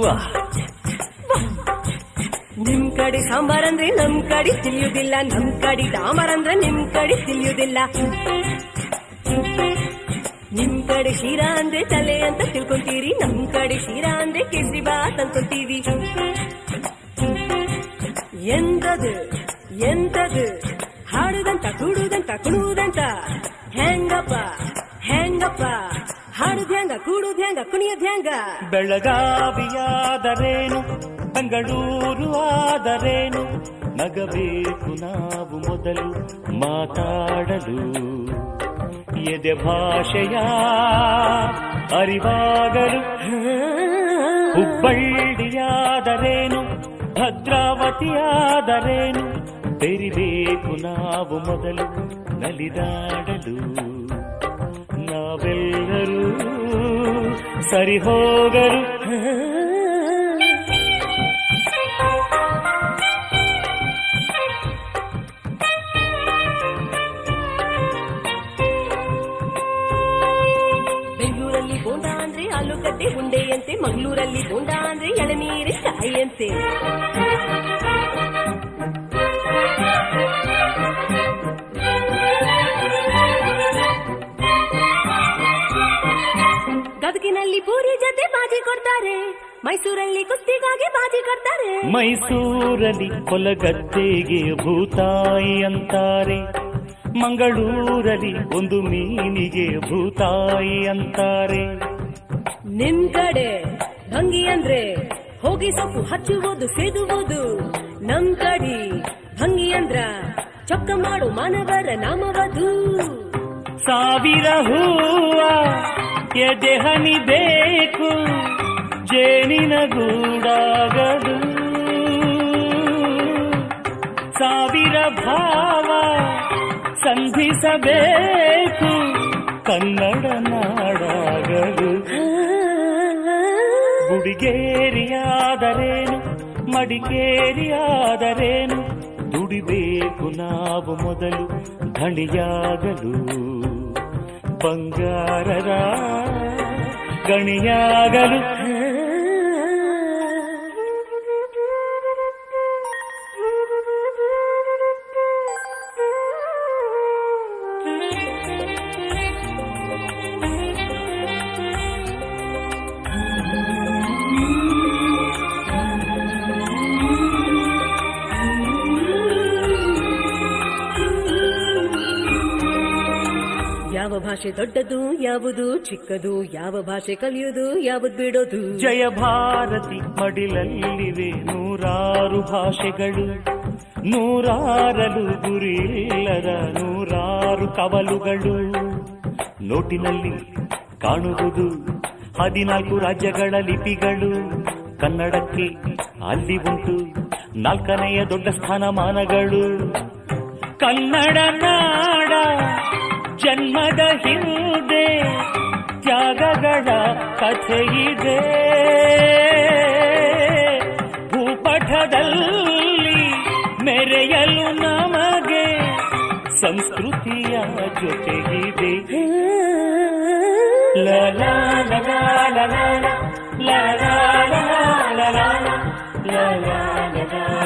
ನಿಮ್ ಕಡೆ ಸಾಂಬಾರ್ ಅಂದ್ರೆ ನಮ್ ಕಡೆ ತಿಳಿಯುವುದಿಲ್ಲ, ನಮ್ ಕಡೆ ಡಾಂಬರ್ ಅಂದ್ರೆ ನಿಮ್ ಕಡೆ ತಿಳಿಯುವುದಿಲ್ಲ. ನಿಮ್ ಕಡೆ ಶೀರಾ ಅಂದ್ರೆ ತಲೆ ಅಂತ ತಿಳ್ಕೊಂತೀರಿ, ನಮ್ ಕಡೆ ಶೀರಾ ಅಂದ್ರೆ ಕೇಸರಿ ಬಾತ್ ಅನ್ಕೊಂತೀವಿ. ಎಂತದು ಎಂತದು ಹಾಡುದಂತ ಕೂಡುದಂತ ಕುಣುವುದಂತ, ಹೆಂಗಪ್ಪ ಹೆಂಗಪ್ಪ ಹಾಡುದ ಹೆಂಗ ಕೂಡುದ ಹೆಂಗ ಕುಣಿಯದ ಹೆಂಗ. ಬೆಳಗಾವಿಯಾದರೇನು ಬೆಂಗಳೂರು ಆದರೇನು, ನಗಬೇಕು ನಾವು ಮೊದಲು ಮಾತಾಡಲು. ಎದೆ ಭಾಷೆಯ ಅರಿವಾಗಲು. ಹುಬ್ಬಳ್ಳಿಯಾದರೇನು ಭದ್ರಾವತಿಯಾದರೇನು, ಬೆರಿಬೇಕು ನಾವು ಮೊದಲು ನಲಿದಾಡಲು. ನಾವೆಲ್ಲರೂ ಸರಿ ಹೋಗಲು. ಬೆಂಗಳೂರಲ್ಲಿ ಬೋಂಡಾ ಅಂದ್ರೆ ಆಲೂಗಡ್ಡೆ ಉಂಡೆಯಂತೆ, ಮಂಗಳೂರಲ್ಲಿ ಬೋಂಡಾ ಅಂದ್ರೆ ಎಳನೀರಿ ಕಾಯಿಯಂತೆ. ಗದಗಿನಲ್ಲಿ ಪೂರಿ ಜೊತೆ ಬಾಜಿ ಕೊಡ್ತಾರೆ, ಮೈಸೂರಲ್ಲಿ ಕುಸ್ತಿಗಾಗಿ ಬಾಜಿ ಕೊಡ್ತಾರೆ. ಮೈಸೂರಲ್ಲಿ ಕೊಲಗದ್ದೆಗೆ ಭೂತಾಯಿ ಅಂತಾರೆ, ಮಂಗಳೂರಲ್ಲಿ ಒಂದು ಮೀನಿಗೆ ಭೂತಾಯಿ ಅಂತಾರೆ. ನಿಮ್ ಕಡೆ ಭಂಗಿ ಅಂದ್ರೆ ಹೋಗಿ ಸೊಪ್ಪು ಹಚ್ಚುವುದು ಸೇದುವುದು, ನಮ್ ಕಡೆ ಭಂಗಿ ಅಂದ್ರ ಚೊಕ್ಕ ಮಾಡು ಮಾನವರ ನಾಮವಧು. ಸಾವಿರ ಹೂವ ಎದೆ ಹನಿ ಬೇಕು, ಜೇನಿನ ಗೂಡಾಗದು. ಸಾವಿರ ಭಾವ ಸಂಧಿಸಬೇಕು, ಕನ್ನಡ ನಾಡಾಗಲು. ಗುಡಿಗೇರಿಯಾದರೇನು ಮಡಿಕೇರಿಯಾದರೇನು, ದುಡಿಬೇಕು ನಾವು ಮೊದಲು ಧಣಿಯಾಗಲು. ಬಂಗಾರದ ಗಣಿಯಾಗಲು. ಯಾವ ಭಾಷೆ ದೊಡ್ಡದು ಯಾವುದು ಚಿಕ್ಕದು, ಯಾವ ಭಾಷೆ ಕಲಿಯುವುದು ಯಾವುದು ಬಿಡೋದು. ಜಯ ಭಾರತಿ ಮಡಿಲಲ್ಲಿವೆ ನೂರಾರು ಭಾಷೆಗಳು, ನೂರಾರಲು ಗುರಿಲ್ಲದ ನೂರಾರು ಕವಲುಗಳು. ನೋಟಿನಲ್ಲಿ ಕಾಣುವುದು 14 ರಾಜ್ಯಗಳ ಲಿಪಿಗಳು, ಕನ್ನಡಕ್ಕೆ ಅಲ್ಲಿ ಉಂಟು 4ನೇ ದೊಡ್ಡ ಸ್ಥಾನಮಾನಗಳು. ಕನ್ನಡ ನಾಡ ಜನ್ಮದ ಹಿಂದೆ ತ್ಯಾಗಗಳ ಕಥೆಯಿದೆ, ಭೂಪಟದಲ್ಲಿ ಮೆರೆಯಲು ನಮಗೆ ಸಂಸ್ಕೃತಿಯ ಜೊತೆಗಿದೆ. ಲಾ ಲಾ ಲಾ ಲಾ ಲಾ ಲಾ ಲಾ ಲಾ ಲಾ ಲಾ ಲಾ ಲಾ ಲಾ.